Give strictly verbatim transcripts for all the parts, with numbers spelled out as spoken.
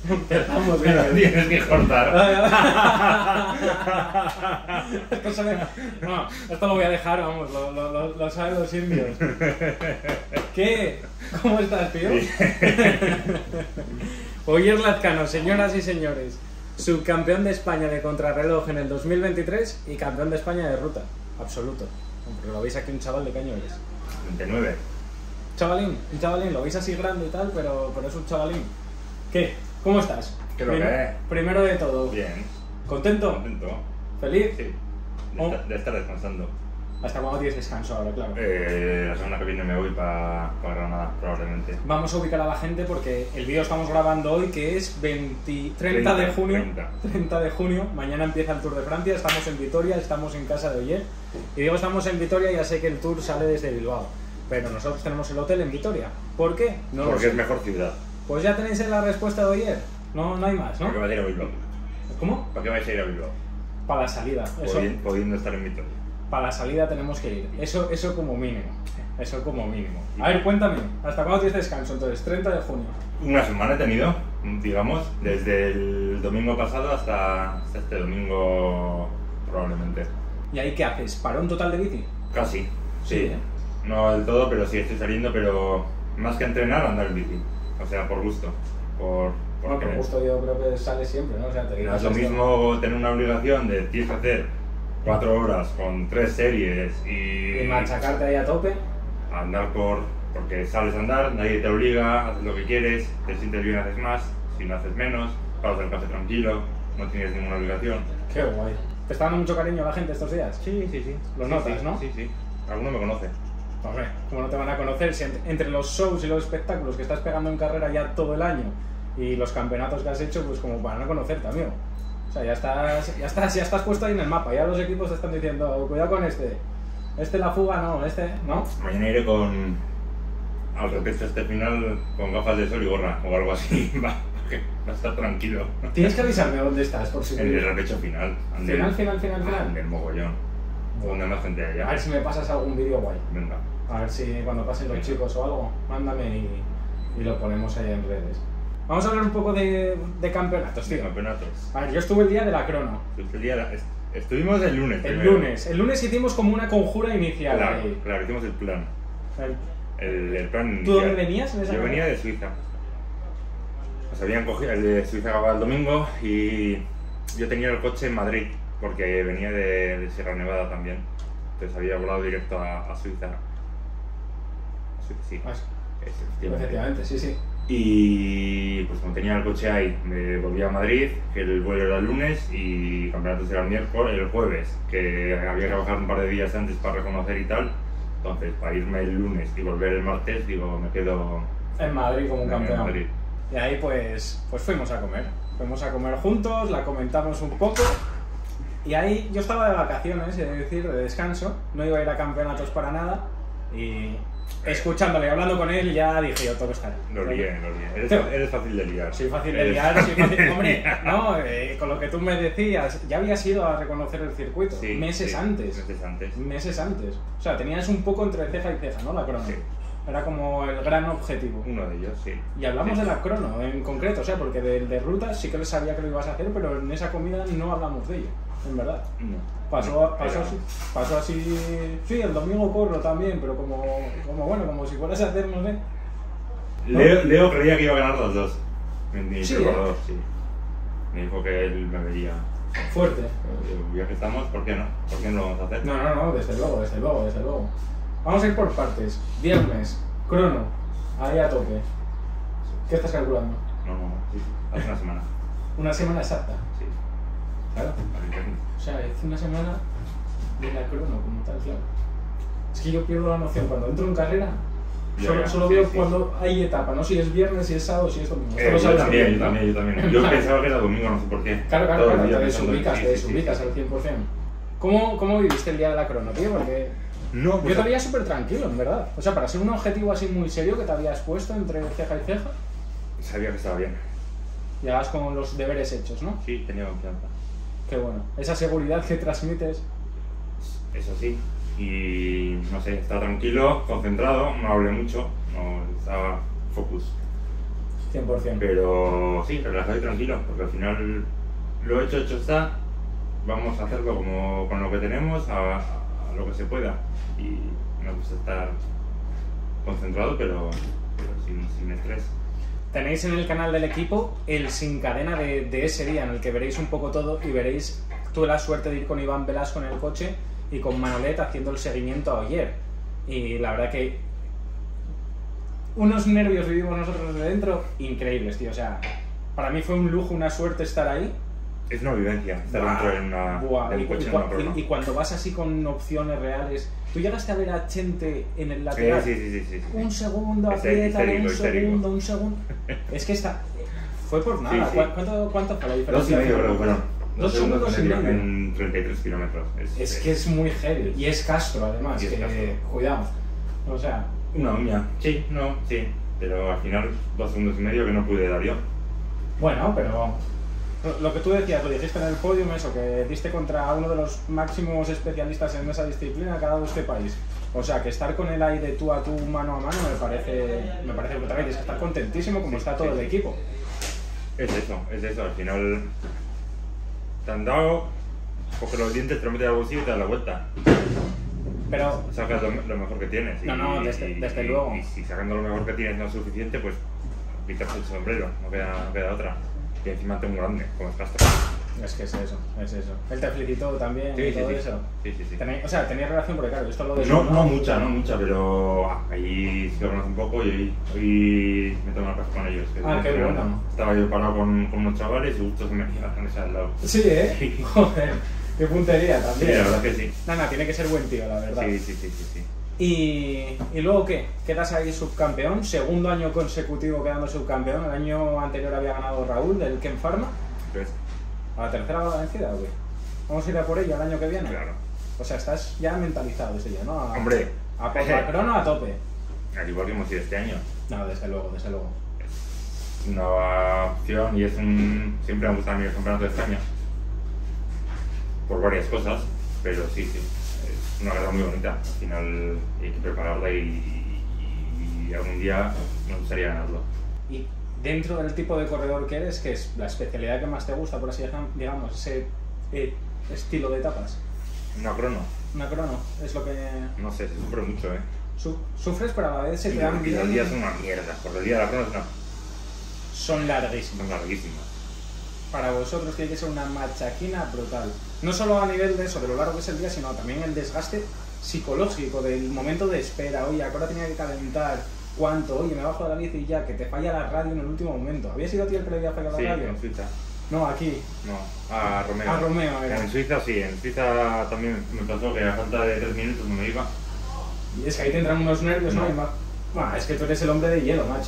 Empezamos Me lo bien. tienes que cortar. Esto, se ve- no, esto lo voy a dejar, vamos, lo, lo, lo, lo saben los indios. ¿Qué? ¿Cómo estás, tío? Oyer Lazcano, señoras y señores, subcampeón de España de contrarreloj en el dos mil veintitrés y campeón de España de ruta, absoluto. Porque lo veis aquí un chaval de qué año eres. veintinueve. Chavalín, un chavalín, lo veis así grande y tal, pero, pero es un chavalín. ¿Qué? ¿Cómo estás? ¿Qué lo Prim- que es? Primero de todo, Bien. ¿contento? Contento. ¿Feliz? Sí. De, Oh. estar, de estar descansando. ¿Hasta cuándo tienes descanso ahora, claro? Eh, la semana que viene me voy para Granada, probablemente. Vamos a ubicar a la gente porque el vídeo estamos grabando hoy, que es veinte, treinta de junio. treinta. treinta de junio, mañana empieza el Tour de Francia, estamos en Vitoria, estamos en casa de Oyer. Y digo estamos en Vitoria, ya sé que el Tour sale desde Bilbao, pero nosotros tenemos el hotel en Vitoria. ¿Por qué? No lo Porque sé. es mejor ciudad. Pues ya tenéis la respuesta de Oyer. No, no hay más, ¿no? ¿Para qué vais a ir a Bilbao? ¿Cómo? ¿Para qué vais a ir a Bilbao? Para la salida. Eso, Podi- Pudiendo estar en Vitoria. para la salida tenemos que ir. Eso, eso como mínimo. Eso como mínimo. A ver, cuéntame, ¿hasta cuándo tienes descanso entonces? treinta de junio. Una semana he tenido, digamos, desde el domingo pasado hasta, hasta este domingo probablemente. ¿Y ahí qué haces? ¿Parón total de bici? Casi, Sí, sí. ¿eh? No del todo, pero sí estoy saliendo, pero más que entrenar, andar en bici. O sea, por gusto. Por, No, porque por gusto yo creo que sale siempre, ¿no? O sea, te no dirás es lo esto. mismo tener una obligación de tienes que hacer cuatro horas con tres series y, Y machacarte ahí a tope. andar por... porque sales a andar, nadie te obliga, haces lo que quieres, te sientes bien, haces más, si no haces menos, paras el café tranquilo, no tienes ninguna obligación. Qué guay. ¿Te está dando mucho cariño a la gente estos días? Sí, sí, sí. Lo Sí, notas, sí, ¿no? Sí, sí. Alguno me conoce. Hombre, ¿cómo no te van a conocer si ent- entre los shows y los espectáculos que estás pegando en carrera ya todo el año y los campeonatos que has hecho, pues como para no conocerte, amigo? O sea, ya estás, ya estás, ya estás puesto ahí en el mapa, ya los equipos te están diciendo, cuidado con este, este la fuga no, este, ¿no? Mañana iré con... al repecho este final con gafas de sol y gorra o algo así. Va, porque va a estar tranquilo. Tienes que avisarme dónde estás, por si... En el repecho final. ande- Final, final, final, final. ande el mogollón. Donde más gente A haya. ver si me pasas algún vídeo guay. Venga. A ver si cuando pasen los chicos o algo, mándame y, y lo ponemos ahí en redes. Vamos a hablar un poco de, de campeonatos, Sí, tío. campeonatos. A ver, yo estuve el día de la crono. Este día era- est- Estuvimos el lunes. El primero. lunes. El lunes hicimos como una conjura inicial. Claro, ahí. claro, hicimos el plan. El- El, el plan ¿Tú dónde inicial. venías en esa Yo carrera? venía de Suiza. Nos habían cogido, el de Suiza acababa el domingo y yo tenía el coche en Madrid porque venía de, de Sierra Nevada también. Entonces había volado directo a, a Suiza. A Suiza, sí. Ah, Efectivamente. Efectivamente, sí, sí. Y pues como tenía el coche ahí, me volví a Madrid, que el vuelo era el lunes y campeonatos era el miércoles, el jueves, que había que bajar un par de días antes para reconocer y tal. Entonces, para irme el lunes y volver el martes, digo, me quedo En Madrid como un en campeón. Madrid. Y ahí pues, pues fuimos a comer. Fuimos a comer juntos, la comentamos un poco. Y ahí yo estaba de vacaciones, es decir, de descanso. No iba a ir a campeonatos para nada. Y escuchándole y hablando con él ya dije yo, todo está bien. Lo lié, lo lié. Eres, Tío. eres fácil de liar. Soy fácil de Eres- liar, soy fácil... Hombre, no, eh, con lo que tú me decías, ya habías ido a reconocer el circuito, Sí, meses sí, antes. Meses antes. Meses antes. O sea, tenías un poco entre ceja y ceja, ¿no? La crono. Sí. Era como el gran objetivo. Uno de ellos, sí. Y hablamos Sí. de la crono en concreto, o sea, porque del de rutas sí que les sabía que lo ibas a hacer, pero en esa comida no hablamos de ello, en verdad. No. Pasó, No, pasó, era- así, pasó así, sí, el domingo corro también, pero como, como bueno, como si fueras a hacer, no sé. Leo, Leo creía que iba a ganar los dos. Mi, mi Sí, preparador, sí. Me dijo que él me vería. Fuerte. Digo, ya que estamos, ¿por qué no? ¿Por qué no lo vamos a hacer? No, no, no, desde luego, desde luego, desde luego. Vamos a ir por partes. Viernes, crono, ahí a tope. ¿Qué estás calculando? No, no, sí, sí. Hace una semana. Una semana exacta. Sí. Claro. Al viernes. O sea, es una semana de la crono como tal, claro. Es que yo pierdo la noción cuando entro en carrera. Ya, Solo, ya, solo sí, veo sí. cuando hay etapa, no si es viernes, si es sábado, si es domingo. Esto Eh, lo yo sabes también, bien, yo ¿no? también, yo también. Yo pensaba que era domingo, no sé por qué. Claro, claro, Todo el claro, día te pensando en- desubicas, sí, te sí, sí, desubicas sí. al cien por cien. ¿Cómo, ¿Cómo viviste el día de la crono, tío? Porque No, pues yo te veía súper tranquilo, en verdad. O sea, para ser un objetivo así muy serio que te habías puesto entre ceja y ceja, sabía que estaba bien. llegas con los deberes hechos, ¿no? Sí, tenía confianza. Qué bueno. Esa seguridad que transmites. Eso sí. Y no sé, estaba tranquilo, concentrado, no hablé mucho, no estaba focus. cien por cien. Pero sí, relajado y tranquilo, porque al final lo hecho, hecho está. Vamos a hacerlo como con lo que tenemos, a, a lo que se pueda. Y me gusta estar concentrado, pero, pero sin, sin estrés. Tenéis en el canal del equipo el sin cadena de, de ese día, en el que veréis un poco todo y veréis. Tuve la suerte de ir con Iván Velasco en el coche y con Manolet haciendo el seguimiento a Ogier. Y la verdad que unos nervios vivimos nosotros de dentro increíbles, tío. O sea, para mí fue un lujo, una suerte estar ahí. Es una vivencia, estar Buah, dentro en una, buah, del y, coche y, en una prueba. y, y cuando vas así con opciones reales, ¿tú llegaste a ver a Chente en el lateral? Eh, sí, sí, sí, sí, sí. Un segundo, Ese- aprieta, histérico, un histérico. segundo, un segundo. Es que está. Fue por nada. Sí, sí. ¿Cu- ¿Cuánto, ¿Cuánto fue la Dos diferencia? y medio creo que fueron. Dos segundos segundos y medio medio. en treinta y tres kilómetros. Es, Es que es muy heavy. Y es Castro, además. Y es que, Castro. Cuidado. O sea. Una uña. Sí, no, sí. Pero al final, dos segundos y medio que no pude dar yo. Bueno, pero. Lo que tú decías, lo dijiste en el podium, eso, que diste contra uno de los máximos especialistas en esa disciplina que ha dado este país. O sea, que estar con él ahí de tú a tú, mano a mano, me parece, me parece brutal. Y tienes que estar contentísimo como Sí, está sí, todo el sí. equipo. Es eso, es eso. Al final, te han dado, coges los dientes, te lo metes al bolsillo y te das la vuelta. Pero, Sacas lo, lo mejor que tienes. No, no, desde- y- desde y- luego. Y si sacando lo mejor que tienes no es suficiente, pues quitas el sombrero, no queda, no queda otra. Y encima tengo un grande, como es Castro. es que es eso, es eso. Él te felicitó también Sí, y sí, todo sí. eso. Sí, sí, sí. Tenéis- o sea, tenías relación porque, claro, esto lo de. No, no mucha, no mucha, pero ah, ahí sí lo conozco un poco y hoy, hoy me tomo una café con ellos. que Ah, qué pero bueno. Estaba yo parado con, con unos chavales y justo se me iban ese al lado. Sí, ¿eh? Sí. Joder, qué puntería Sí, también. la verdad que sí. Nada, tiene que ser buen tío, la verdad. Sí, sí, sí, sí, sí. Y, y luego, ¿qué? Quedas ahí subcampeón, segundo año consecutivo quedando subcampeón. El año anterior había ganado Raúl del Ken Pharma. Entonces, ¿A la tercera va la vencida o qué? ¿Vamos a ir a por ello el año que viene? claro. O sea, estás ya mentalizado ese día, ¿no? A, Hombre, a por la crono a tope. al igual que hemos ido este año. No, desde luego, desde luego. Es una opción y es un... Siempre me gusta a mí el campeonato de España. Por varias cosas, pero sí, sí. Es una carrera muy bonita. Al final hay que prepararla y, y, y algún día me gustaría ganarlo. Y dentro del tipo de corredor que eres, ¿qué es la especialidad que más te gusta, por así decir, digamos, ese eh, estilo de etapas? Una crono, Una crono, es lo que no sé, se sufre mucho, ¿eh? su- sufres, pero a la vez se te dan Porque los bien. días son una mierda. Porque el día de la crono es una... Son larguísimos. son larguísimos. Para vosotros tiene que ser una machaquina brutal. No solo a nivel de eso, de lo largo que es el día, sino también el desgaste psicológico del momento de espera. Oye, ahora tenía que calentar. ¿Cuánto? Oye, me bajo de la bici y ya, que te falla la radio en el último momento. ¿Había sido a ti el que le había fallado Sí, la radio? en Suiza. No, aquí. No, a Romeo. A Romeo era. En Suiza sí, en Suiza también me pasó que a falta de tres minutos no me iba. Y es que ahí tendrán unos nervios, ¿no? No. Y más- Buah, es que tú eres el hombre de hielo, macho.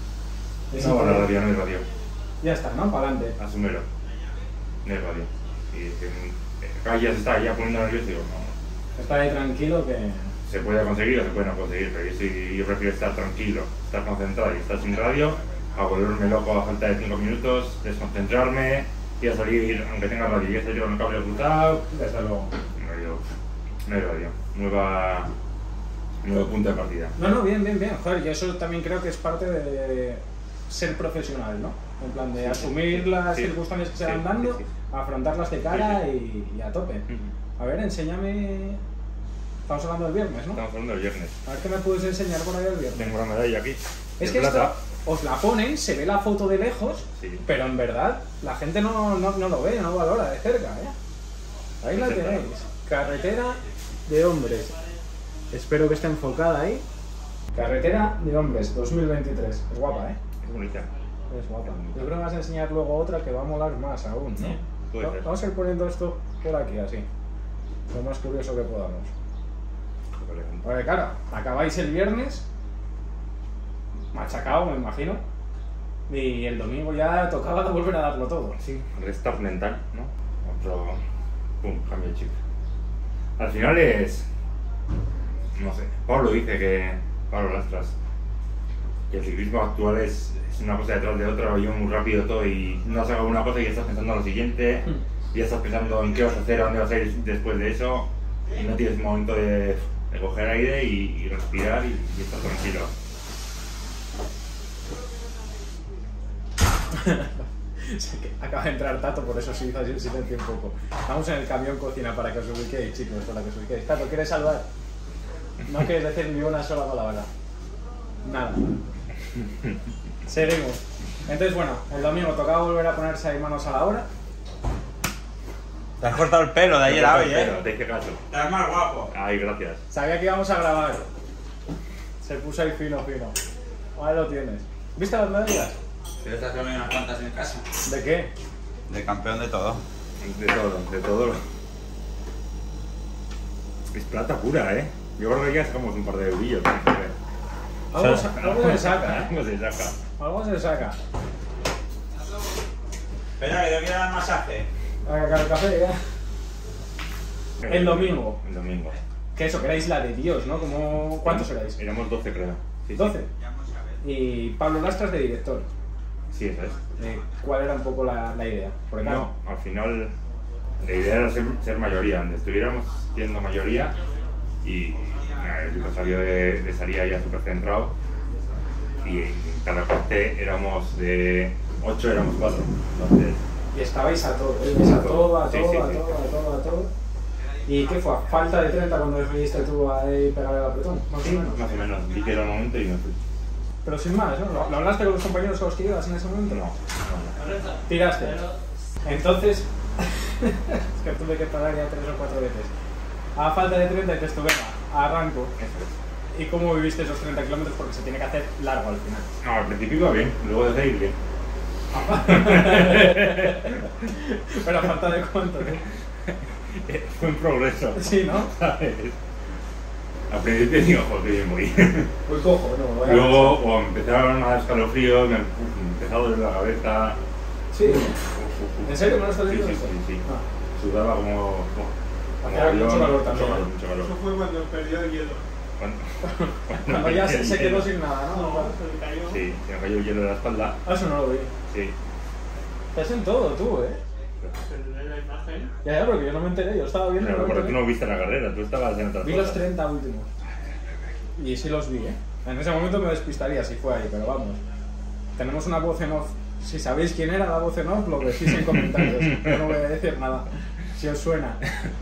Es No, la increíble. radio no es radio. Ya está, ¿no? Para adelante. Asúmelo. No es radio. Y dicen, eh, ya se está ya poniendo nervioso y digo, no. Estar ahí tranquilo que... Se puede conseguir o se puede no conseguir, pero yo, sí- yo prefiero estar tranquilo, estar concentrado y estar sin radio, a volverme loco a falta de cinco minutos, desconcentrarme y a salir, aunque tenga radio, y a salir con el cable cruzado. Desde luego. No, yo, no hay radio. Nueva, nuevo punto de partida. No, no, bien, bien, bien. Joder, yo eso también creo que es parte de ser profesional, ¿no? En plan de Sí, asumir sí, las sí, circunstancias que se sí, van sí, dando, sí. afrontarlas de cara Sí, Y, y a tope. Ujú. A ver, enséñame... Estamos hablando del viernes, ¿no? Estamos hablando del viernes. A ver qué me puedes enseñar por ahí el viernes. Tengo la medalla aquí. Es de que plata. esto os la ponen, se ve la foto de lejos, Sí. pero en verdad la gente no, no, no lo ve, no valora de cerca, ¿eh? Ahí la Sí, tenéis. claro. Carretera de hombres. Espero que esté enfocada ahí. Carretera de hombres dos mil veintitrés. Es guapa, ¿eh? Es bonita. Es guapa. Yo creo que me vas a enseñar luego otra que va a molar más aún, ¿no? Sí, puede Va- ser. Vamos a ir poniendo esto por aquí, así. Lo más curioso que podamos. Porque claro, acabáis el viernes, machacado, me imagino, y el domingo ya tocaba volver a darlo todo. Sí, restart mental, ¿no? Otro... Pum, cambio de chip. Al final es... No sé, Pablo dice que... Pablo Lastras, que el ciclismo actual es, es una cosa detrás de otra, yo muy rápido todo y no has acabado una cosa y ya estás pensando en lo siguiente, y ya estás pensando en qué vas a hacer, a dónde vas a ir después de eso, y no tienes momento de, de coger aire y, y respirar y, y estar tranquilo. Acaba de entrar Tato, por eso sí hizo así el silencio un poco. Estamos en el camión cocina para que os ubiquéis, chicos, para que os ubiquéis. Tato, ¿quieres saludar? No quieres decir ni una sola palabra. Nada. Seguimos. Entonces, bueno, el domingo tocaba volver a ponerse ahí manos a la obra. Te has cortado el pelo de ayer a hoy, ¿eh? Te hice caso. Estás más guapo. Ay, gracias. Sabía que íbamos a grabar. Se puso ahí fino, fino. Ahí lo tienes. ¿Viste las medallas? Pero estas son unas cuantas en casa. ¿De qué? De campeón de todo. De todo, de todo. Es plata pura, ¿eh? Yo creo que ya sacamos un par de eurillos. Algo, sa- algo se saca, ¿eh? Algo se saca. Algo se saca. Espera, que te quiero dar masaje. A sacar el café ya. El domingo. El domingo. Que eso, que erais la de Dios, ¿no? Como... ¿Cuántos erais? Éramos doce, creo. Sí, sí. ¿doce? Y Pablo Lastras de director. Sí, eso es. Eh, ¿Cuál era un poco la, la idea? Porque No, al final la idea era ser, ser mayoría, donde estuviéramos siendo mayoría y nada, el chico salió de, de Saría ya súper centrado y en cada parte éramos de ocho, éramos cuatro. Entonces, Y estabais a todo, ¿eh? a todo, a todo, Sí, a sí, todo, sí. a todo, a todo. ¿Y qué fue? ¿Falta de treinta cuando decidiste tú ahí pegar el apretón? Más o sí, menos. más o menos, vi que era el momento y me fui. Pero sin más, ¿no? ¿Lo, lo hablaste con los compañeros con los que ibas en ese momento? No, no, no. Tiraste. Entonces, es que tuve que parar ya tres o cuatro veces. A falta de treinta y te estuve, arranco. Eso es. ¿Y cómo viviste esos treinta kilómetros? Porque se tiene que hacer largo al final. No, al principio iba bien, luego dejé de ir bien. Pero a falta de cuánto, ¿eh? Fue un progreso. Sí, ¿no? ¿Sabes? Al principio digo, joder, que bien voy. Muy cojo, ¿no? Voy a- Luego o empezaron a dar escalofríos, me uf, me empezó a doler la cabeza. Sí. Uf, uf, uf. ¿En serio? ¿No lo estás Sí, viendo sí, esto? sí, sí. Ah. Sudaba como... como Hacía avión, mucho calor también, Mucho calor, ¿eh? mucho calor. Eso fue cuando perdió el hielo. Cuando, Cuando ya se, se quedó Sí, sin nada, ¿no? No, se le cayó. Sí, se me cayó el hielo de la espalda. Ah, eso no lo vi. Sí. Estás en todo, tú, ¿eh? En la imagen. Ya, ya, porque yo no me enteré, yo estaba viendo. Pero no me porque tú enteré. no viste la carrera, tú estabas en otras Vi los cosas. treinta últimos. Y sí los vi, ¿eh? En ese momento me despistaría si fue ahí, pero vamos. Tenemos una voz en off. Si sabéis quién era la voz en off, lo decís en comentarios. Yo no voy a decir nada. Si os suena.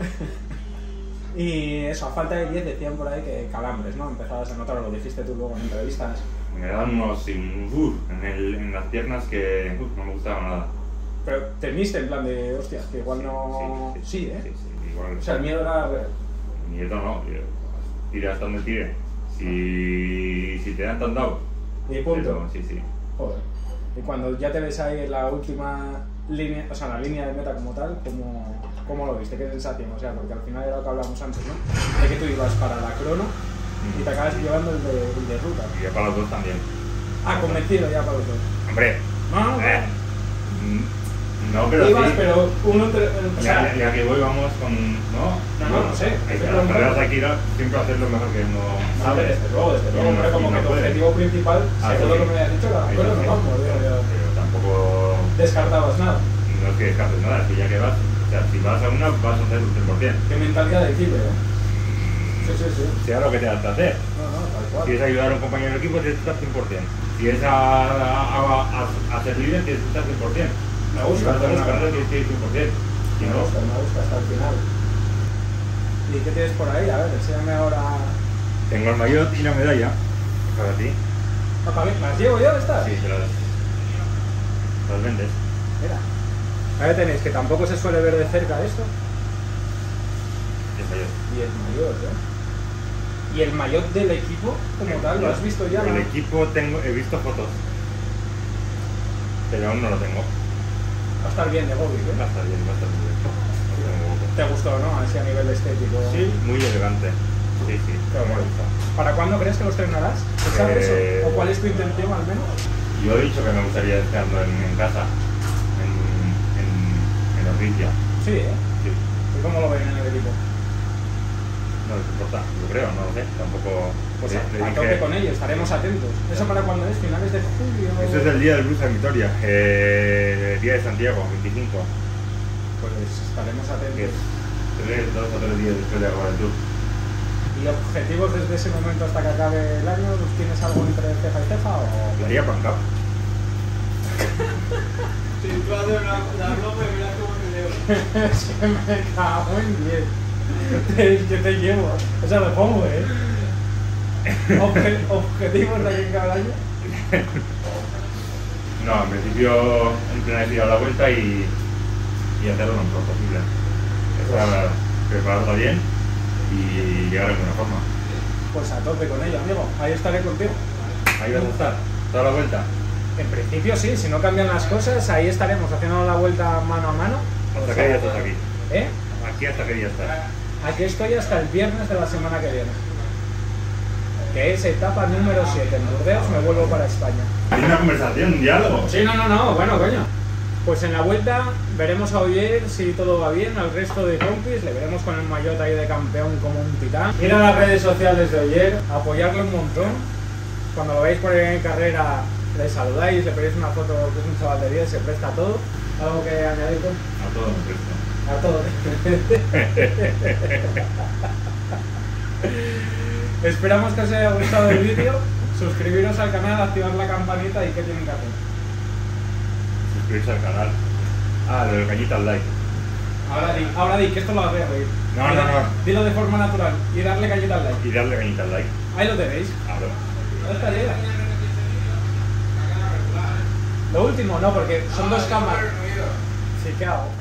Y eso, a falta de diez decían por ahí que calambres, ¿no? Empezabas a notar, lo dijiste tú luego en entrevistas. Me daban unos sin uf, en, el, en las piernas que uf, no me gustaba nada. Pero temiste en plan de, hostias, que igual no... Sí, ¿eh? Sí, sí, igual. O sea, el miedo era... Miedo no, yo- tire hasta donde tire. Si, si te dan tan dado. Y punto. Pero, sí, sí. Joder. Y cuando ya te ves ahí en la última línea, o sea, en la línea de meta como tal, ¿cómo, cómo lo viste? ¿Qué sensación? O sea, porque al final era lo que hablábamos antes, ¿no? De que tú ibas para la crono y te acabas llevando el de, el de ruta. Y ya para los dos también. Ah, convencido ya para los dos. Hombre, No, no, eh, no. mm, no, pero Ibas, sí. pero uno entre... O sea, Ya, ya que voy, vamos con. No, No, no, no sé. Hay que Estoy las carreras preguntando. hay que ir a siempre a hacer lo mejor que no. a ver, desde luego, desde luego, No, hombre, no, como no que tu puede. objetivo principal, Ah, según sí. lo que me habías dicho, era la Ahí crono, sí. vamos, digo yo. Pero tampoco. Descartabas nada. No es que descartes nada, es que ya que vas. O sea, si vas a una, vas a hacer un cien por cien. Qué mentalidad de equipo, ¿eh? Sí, sí, sí. Sea lo que te que hacer. No, no, tal cual. Si es ayudar a un compañero de equipo, tienes que estar cien por cien. Si es a, a, a, a ser líder, tienes que estar cien por cien. Me Si gusta, vas a me hacer una gusta. carrera, tienes que ir cien por cien. Si Me no, gusta, me gusta hasta el final. ¿Y qué tienes por ahí? A ver, enséñame ahora. tengo el maillot y la medalla. Para ti. Ah, para mí, ¿las llevo yo estas? Sí, te las, las vendes. Mira. Ahí tenéis, que tampoco se suele ver de cerca esto. Y el maillot. Y el maillot, ¿eh? ¿Y el maillot del equipo como tal? ¿Lo has visto ya? El no? equipo tengo, he visto fotos. Pero aún no lo tengo. Va a estar bien de Bobby, Va a ¿eh? estar bien, va a estar muy bien. No tengo fotos. ¿Te gustó, no? Así a nivel estético. Sí, muy elegante. Sí, sí. Qué me guay. gusta. ¿Para cuándo crees que los terminarás? ¿Se sabe Eh, eso? ¿O cuál es tu intención al menos? Yo he dicho que me gustaría dejarlo en, en casa, en, en, en Orricia. Sí, ¿eh? Sí. ¿Y cómo lo ven en el equipo? No les importa, yo creo, no lo sé. Tampoco. Pues le- a, le a dije- tope con ello, estaremos atentos. ¿Eso para cuándo es? ¿Finales de julio? Eso es el día del Bus a Vitoria, eh, el día de Santiago, veinticinco. Pues estaremos Que atentos. es tres, dos o tres días después de acabar el tour. ¿Y objetivos desde ese momento hasta que acabe el año? ¿Tienes algo entre ceja y ceja o...? La haría Pan Cup. Voy a hacer una, una broma y verás cómo te llevo. Es que me cago en diez. Te, que te llevo. O sea, me pongo, ¿eh? Obje, objetivos de aquí cada año. No, en principio el plan es ir a la vuelta y, y hacerlo lo mejor posible. Estar prepararlo bien y llegar en buena forma. Pues a tope con ello, amigo. Ahí estaré contigo. Ahí vas a estar, toda la vuelta. En principio sí, si no cambian las cosas, ahí estaremos haciendo la vuelta mano a mano. ¿Hasta qué día estás aquí? ¿Eh? Aquí hasta qué día estás. Aquí estoy hasta el viernes de la semana que viene. Que es etapa número siete. En Burdeos me vuelvo para España. Hay una conversación, un diálogo. Sí, no, no, no, bueno, coño. Pues en la vuelta veremos a Oyer si todo va bien, al resto de compis, le veremos con el maillot ahí de campeón como un titán. Ir a las redes sociales de Oyer, apoyarlo un montón. Cuando lo veáis por ahí en carrera, le saludáis, le pedís una foto que es un chaval de diez, se presta a todo. ¿Algo que añadir tú? A todo el resto. A todo. Esperamos que os haya gustado el vídeo. Suscribiros al canal, activar la campanita y ¿qué tienen que hacer? Suscribirse al canal. Ah, lo del cañita al like. Ahora di, ahora di, que esto lo haré reír. No, no, no. Dilo de forma natural y darle cañita al like. Y darle cañita al like. Ahí lo tenéis. Claro. Ya estaría. Lo último, no, porque son dos cámaras. Sí, ¿qué hago?